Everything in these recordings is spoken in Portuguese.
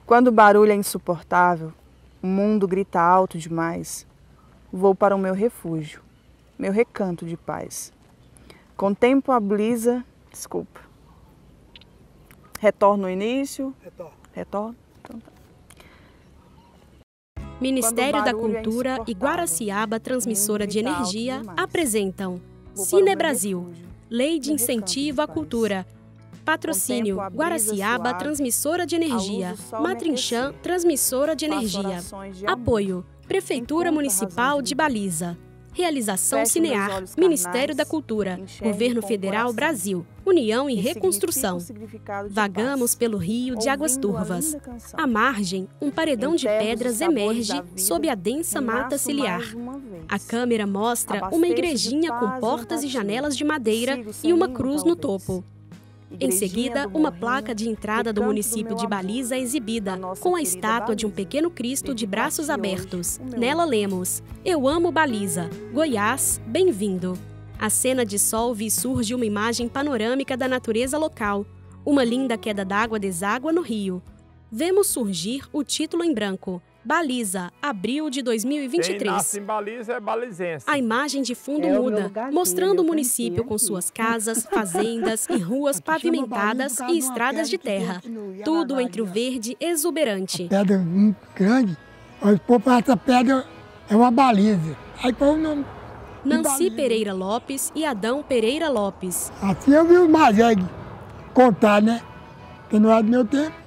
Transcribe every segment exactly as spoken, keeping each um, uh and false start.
Quando o barulho é insuportável, o mundo grita alto demais, vou para o meu refúgio, meu recanto de paz. Contemplo a brisa, desculpa, retorno no início, Retorno. retorno. Então tá. Ministério da Cultura e Guaraciaba Transmissora de Energia apresentam Cine Brasil, Lei de Incentivo à Cultura. Patrocínio Guaraciaba Transmissora de Energia, Matrinchã Transmissora de Energia. Apoio Prefeitura Municipal de Baliza. Realização Cinear, Ministério da Cultura, Governo Federal Brasil, União e Reconstrução. Vagamos pelo rio de águas turvas. À margem, um paredão de pedras emerge sob a densa mata ciliar. A câmera mostra uma igrejinha com portas e janelas de madeira e uma cruz no topo. Em seguida, uma placa de entrada do município de Baliza é exibida, com a estátua de um pequeno Cristo de braços abertos. Nela lemos: Eu amo Baliza, Goiás, bem-vindo. A cena dissolve e surge uma imagem panorâmica da natureza local. Uma linda queda d'água deságua no rio. Vemos surgir o título em branco: Baliza, abril de dois mil e vinte e três. Quem nasce em Baliza é balizense. A imagem de fundo É muda, mostrando o município com suas casas, fazendas e ruas pavimentadas e estradas de terra. Tudo entre o verde exuberante. Pedra muito grande, mas pô, essa pedra é uma baliza. Aí põe o nome. Nancy Pereira Lopes e Adão Pereira Lopes. Assim eu vi os mais velhos contar, né? Que não é do meu tempo.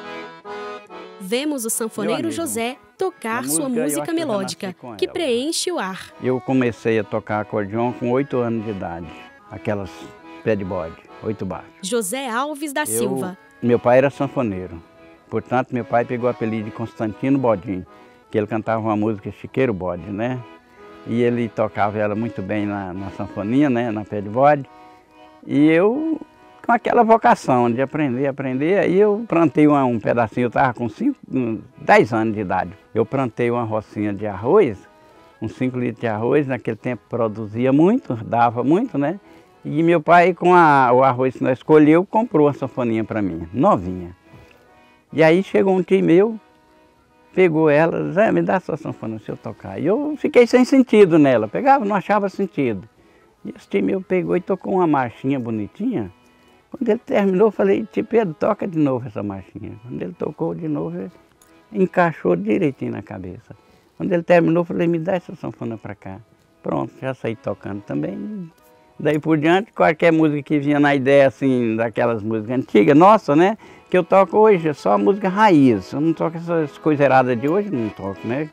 Vemos o sanfoneiro José tocar sua música melódica, que preenche o ar. Eu comecei a tocar acordeon com oito anos de idade, aquelas pé de bode, oito baixos. José Alves da Eu, Silva. Meu pai era sanfoneiro, portanto meu pai pegou o apelido de Constantino Bodinho, que ele cantava uma música Chiqueiro Bode, né? E ele tocava ela muito bem na, na sanfoninha, né, na pé de bode. E eu, com aquela vocação de aprender, aprender, aí eu plantei uma, um pedacinho, eu estava com cinco, dez anos de idade. Eu plantei uma rocinha de arroz, uns cinco litros de arroz, naquele tempo produzia muito, dava muito, né? E meu pai, com a, o arroz que nós escolheu, comprou uma sanfoninha para mim, novinha. E aí chegou um tio meu, pegou ela, Zé, me dá sua sanfona se eu tocar. E eu fiquei sem sentido nela, pegava, não achava sentido. E esse tio meu pegou e tocou uma marchinha bonitinha. Quando ele terminou, eu falei, tio Pedro, toca de novo essa marchinha. Quando ele tocou de novo, ele encaixou direitinho na cabeça. Quando ele terminou, eu falei, me dá essa sanfona para cá. Pronto, já saí tocando também. Daí por diante, qualquer música que vinha na ideia, assim, daquelas músicas antigas, nossa, né? Que eu toco hoje é só música raiz. Eu não toco essas coisas erradas de hoje, não toco, né?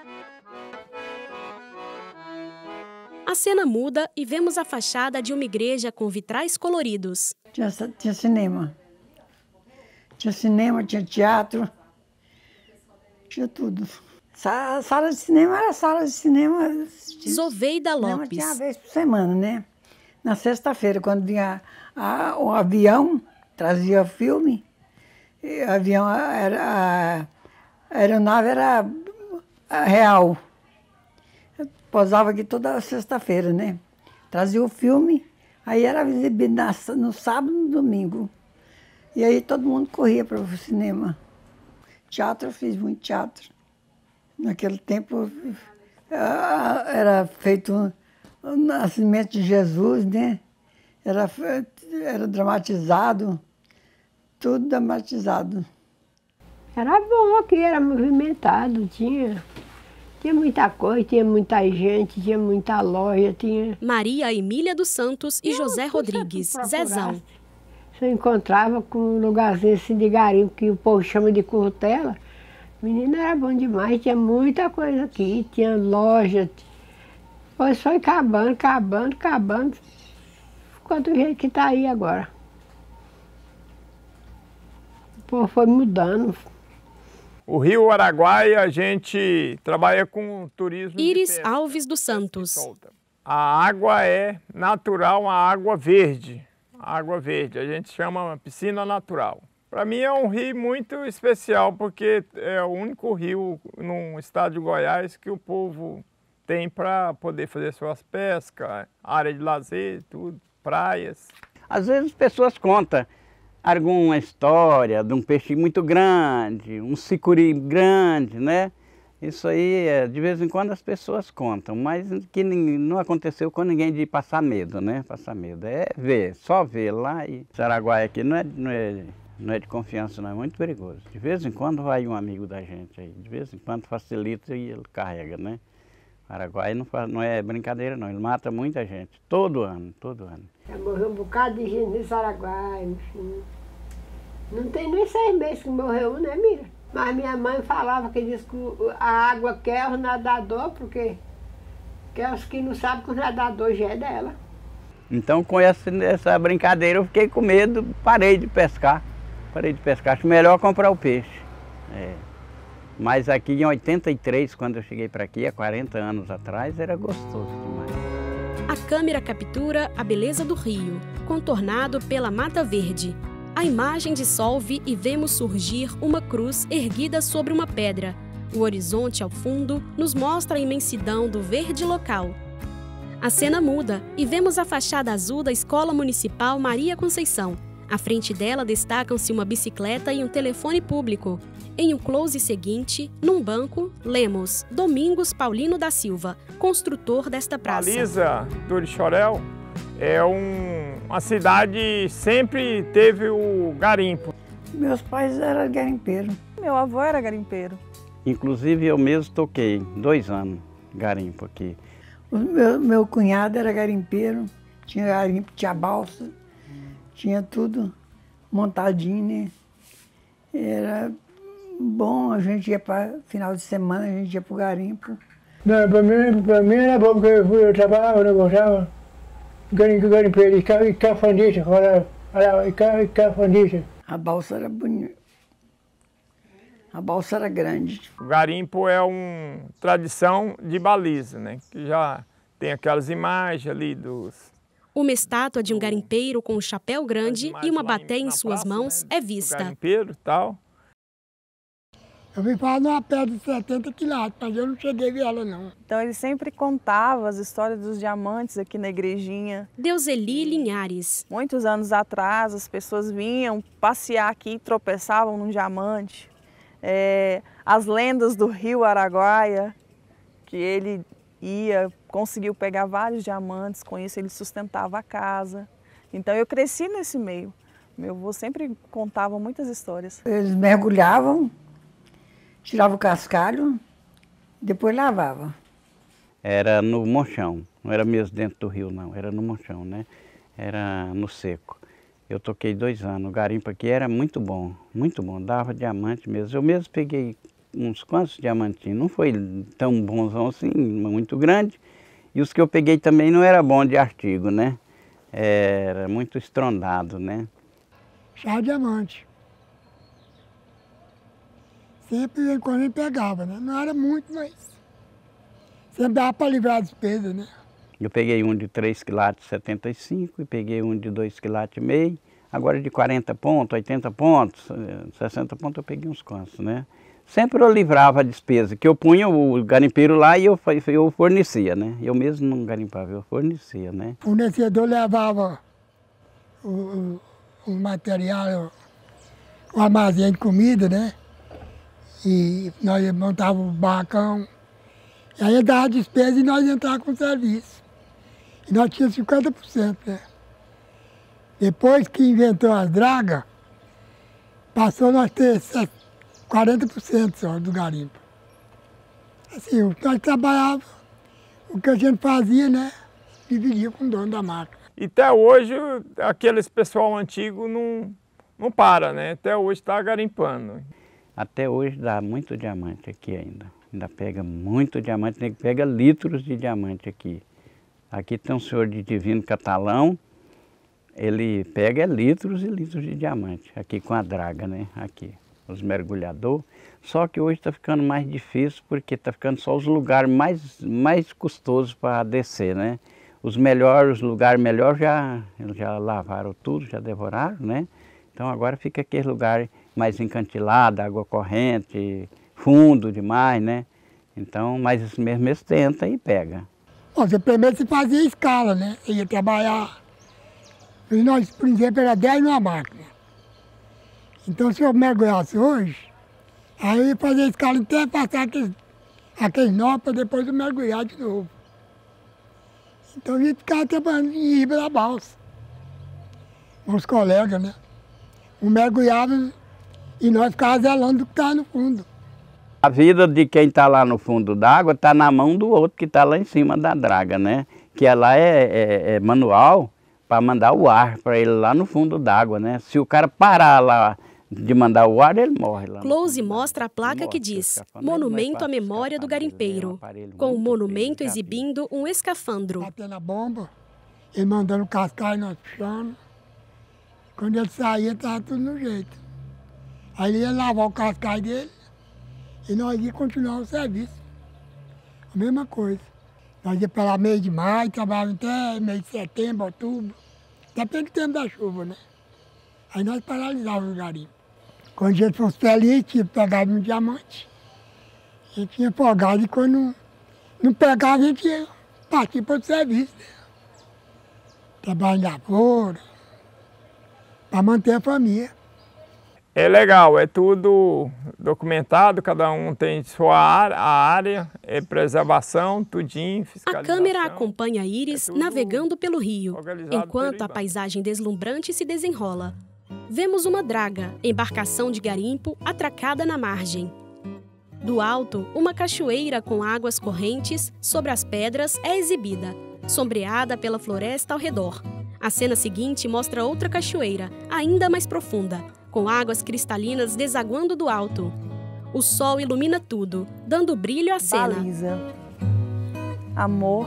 A cena muda e vemos a fachada de uma igreja com vitrais coloridos. Tinha, tinha cinema. Tinha cinema, tinha teatro. Tinha tudo. Sa sala de cinema era sala de cinema. Zoveida Lopes. Tinha uma vez por semana, né? Na sexta-feira, quando vinha a, o avião, trazia filme. E o avião era, a, a aeronave era a real. Eu posava aqui toda sexta-feira, né? Trazia o filme, aí era exibido na, no sábado e no domingo. E aí todo mundo corria para o cinema. Teatro, eu fiz muito teatro. Naquele tempo era feito o nascimento de Jesus, né? Era, era dramatizado, tudo dramatizado. Era bom aqui, era movimentado, tinha, tinha muita coisa, tinha muita gente, tinha muita loja, tinha... Maria Emília dos Santos e José Rodrigues, Zezão. Você encontrava com um lugarzinho assim de garimpo, que o povo chama de curtela. Menina, era bom demais, tinha muita coisa aqui, tinha loja. Depois foi acabando, acabando, acabando. Ficou do jeito que está aí agora. O povo foi mudando. O Rio Araguaia, a gente trabalha com turismo. Iris Alves dos Santos. A água é natural, uma água verde. Água verde, a gente chama uma piscina natural. Para mim é um rio muito especial, porque é o único rio no estado de Goiás que o povo tem para poder fazer suas pescas, área de lazer, tudo, praias. Às vezes as pessoas contam, alguma história de um peixe muito grande, um sicuri grande, né? Isso aí, é, de vez em quando as pessoas contam, mas que não aconteceu com ninguém de passar medo, né? Passar medo. É ver, só ver lá e Araguaia aqui não é, não é, não é de confiança, não, é muito perigoso. De vez em quando vai um amigo da gente aí, de vez em quando facilita e ele carrega, né? Araguaia não, faz, não é brincadeira não, ele mata muita gente, todo ano, todo ano. Já morreu um bocado de gente nesse Araguaia, enfim. Não tem nem seis meses que morreu, né, Mira? Mas minha mãe falava que diz que a água quer os nadadores, porque quer os que não sabem que os nadadores já é dela. Então com essa, essa brincadeira eu fiquei com medo, parei de pescar. Parei de pescar, acho melhor comprar o peixe. É. Mas aqui em oitenta e três, quando eu cheguei para aqui, há quarenta anos atrás, era gostoso demais. A câmera captura a beleza do rio, contornado pela Mata Verde. A imagem dissolve e vemos surgir uma cruz erguida sobre uma pedra. O horizonte ao fundo nos mostra a imensidão do verde local. A cena muda e vemos a fachada azul da Escola Municipal Maria Conceição. À frente dela destacam-se uma bicicleta e um telefone público. Em um close seguinte, num banco, lemos Domingos Paulino da Silva, construtor desta praça. Baliza do Orixorel é um, uma cidade sempre teve o garimpo. Meus pais eram garimpeiros. Meu avô era garimpeiro. Inclusive eu mesmo toquei dois anos garimpo aqui. O meu, meu cunhado era garimpeiro, tinha garimpo, tinha balsa, tinha tudo montadinho, né? Era bom, a gente ia para final de semana, a gente ia para o garimpo. Não, para mim, para mim era bom, porque eu, eu trabalhava, eu gostava. Garimpeiro, e cafandista, e cafandista. A balsa era bonita. A balsa era grande. O garimpo é uma tradição de baliza, né? Que já tem aquelas imagens ali dos... Uma estátua de um garimpeiro com um chapéu grande e uma baté em suas mãos é vista. Garimpeiro e tal. Eu vim falar numa pedra de setenta quilates, mas eu não cheguei a ver ela, não. Então ele sempre contava as histórias dos diamantes aqui na igrejinha. Deuseli Linhares. Muitos anos atrás, as pessoas vinham passear aqui e tropeçavam num diamante. É, as lendas do rio Araguaia, que ele ia, conseguiu pegar vários diamantes, com isso ele sustentava a casa. Então eu cresci nesse meio. Meu avô sempre contava muitas histórias. Eles mergulhavam, tirava o cascalho, depois lavava. Era no Monchão, não era mesmo dentro do rio não, era no Monchão, né? Era no seco. Eu toquei dois anos, o garimpo aqui era muito bom, muito bom, dava diamante mesmo. Eu mesmo peguei uns quantos diamantinhos, não foi tão bonzão assim, muito grande. E os que eu peguei também não era bom de artigo, né? Era muito estrondado, né? Só diamante. Sempre quando ele pegava, né? Não era muito, mas sempre dava para livrar a despesa, né? Eu peguei um de três quilates e setenta e cinco e peguei um de dois quilates e meio. Agora de quarenta pontos, oitenta pontos, sessenta pontos eu peguei uns quantos, né? Sempre eu livrava a despesa, que eu punha o garimpeiro lá e eu, eu fornecia, né? Eu mesmo não garimpava, eu fornecia, né? O fornecedor levava o, o, o material, o armazém de comida, né? E nós montávamos o barracão. E aí dava a despesa e nós entrávamos com o serviço. E nós tínhamos cinquenta por cento, né? Depois que inventou as dragas, passou nós ter quarenta por cento só do garimpo. Assim, o que nós trabalhávamos, o que a gente fazia, né? Dividia com o dono da máquina. E até hoje, aqueles pessoal antigo não, não para, né? Até hoje está garimpando. Até hoje dá muito diamante aqui ainda. Ainda pega muito diamante, pega litros de diamante aqui. Aqui tem um senhor de Divino Catalão, ele pega litros e litros de diamante, aqui com a draga, né? Aqui, os mergulhadores. Só que hoje está ficando mais difícil porque está ficando só os lugares mais, mais custosos para descer, né? Os melhores, os lugares melhores já, já lavaram tudo, já devoraram, né? Então agora fica aquele lugar mais encantilado, água corrente, fundo demais, né? Então, mas isso mesmo eles tentam e pega. Bom, você primeiro se fazia escala, né? Você ia trabalhar. E nós, por exemplo, era dez numa máquina. Então, se eu mergulhasse hoje, aí eu ia fazer escala até passar aqueles, aqueles nó para depois eu mergulhar de novo. Então, a gente ficava trabalhando em riba da balsa. Os colegas, né? Um mergulhava e nós ficávamos zelando o que estava no fundo. A vida de quem está lá no fundo d'água está na mão do outro que está lá em cima da draga, né? Que ela é, é, é manual para mandar o ar para ele lá no fundo d'água, né? Se o cara parar lá de mandar o ar, ele morre lá. Close mostra a placa que diz Monumento à Memória do Garimpeiro, com o monumento exibindo um escafandro. Batendo a bomba, ele mandando cascar e nós puxando. Quando ele saía, estava tudo no jeito. Aí ele ia lavar o cascai dele e nós ia continuar o serviço. A mesma coisa. Nós ia para lá mês de maio, trabalhávamos até mês de setembro, outubro. Depende do tempo da chuva, né? Aí nós paralisávamos o garimpo. Quando a gente fosse feliz, tinha pegado um diamante. A gente tinha folgado e quando não, não pegava, a gente ia partir para o serviço. Né? Trabalho em lavoura, para manter a família. É legal, é tudo documentado, cada um tem sua área, a área, é preservação, tudinho, fiscalização. A câmera acompanha Iris é navegando pelo rio, enquanto a paisagem deslumbrante se desenrola. Vemos uma draga, embarcação de garimpo, atracada na margem. Do alto, uma cachoeira com águas correntes sobre as pedras é exibida, sombreada pela floresta ao redor. A cena seguinte mostra outra cachoeira, ainda mais profunda, com águas cristalinas desaguando do alto. O sol ilumina tudo, dando brilho à cena. Baliza. Amor,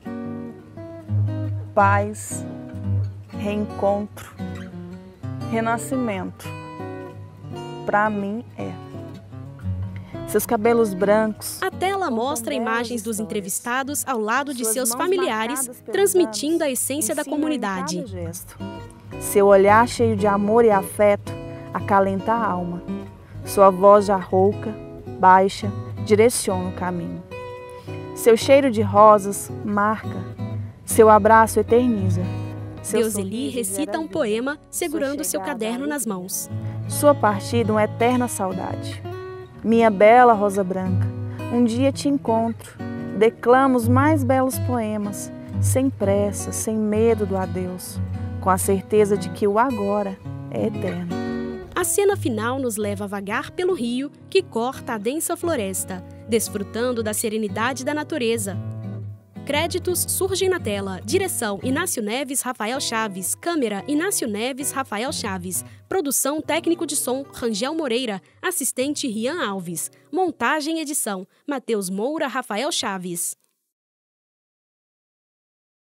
paz, reencontro, renascimento. Para mim é. Seus cabelos brancos. A tela mostra imagens dos entrevistados ao lado de seus familiares, transmitindo a essência da comunidade. Seu olhar cheio de amor e afeto acalenta a alma. Sua voz já rouca, baixa, direciona o caminho. Seu cheiro de rosas marca, seu abraço eterniza. Deuseli recita um poema segurando seu caderno nas mãos. Sua partida, uma eterna saudade. Minha bela rosa branca, um dia te encontro, declamo os mais belos poemas, sem pressa, sem medo do adeus, com a certeza de que o agora é eterno. A cena final nos leva a vagar pelo rio que corta a densa floresta, desfrutando da serenidade da natureza. Créditos surgem na tela. Direção Inácio Neves, Rafael Chaves. Câmera Inácio Neves, Rafael Chaves. Produção técnico de som Rangel Moreira. Assistente Rian Alves. Montagem e edição Matheus Moura, Rafael Chaves.